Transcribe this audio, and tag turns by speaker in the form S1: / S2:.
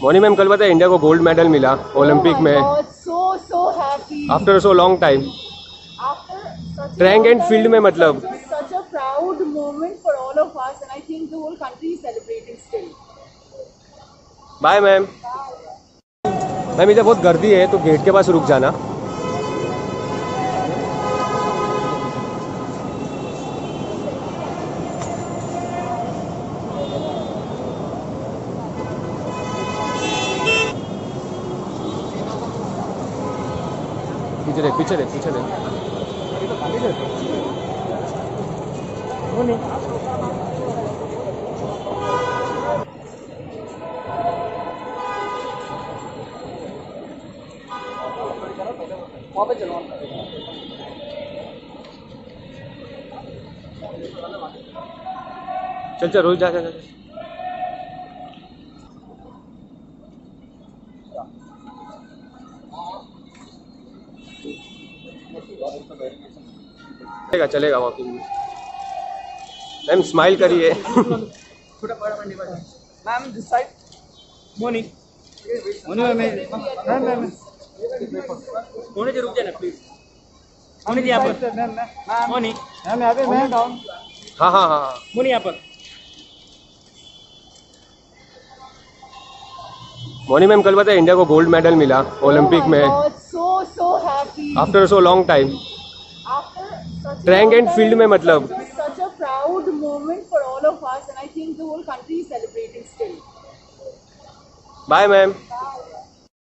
S1: Moni ma'am, कल पता है इंडिया को गोल्ड मेडल मिला ओलंपिक में after so long time, track and field में। मतलब
S2: such a proud moment for all of us and I think the whole country is celebrating still.
S1: Bye ma'am. Ma'am इधर बहुत गर्दी है तो गेट के पास रुक जाना। पीछे देख, पीछे देख, पीछे देख। चल चल, रोज जा जा। चलेगा चलेगा वॉकिंग में। मैम स्माइल करिए।
S3: Ma'am this side. Moni Moni ma'am Moni ji रुक जाना प्लीज। मोनी जी यहाँ पर। मोनी मैम यहाँ पे। Ma'am down.
S1: हाँ हाँ हाँ।
S3: मोनी यहाँ पर।
S1: मोनी मैम, कल पता है इंडिया को गोल्ड मेडल मिला ओलंपिक में after so long time, track and field में। मतलब
S2: such a proud moment for all of us and I think the whole country is celebrating still.
S1: Bye ma'am.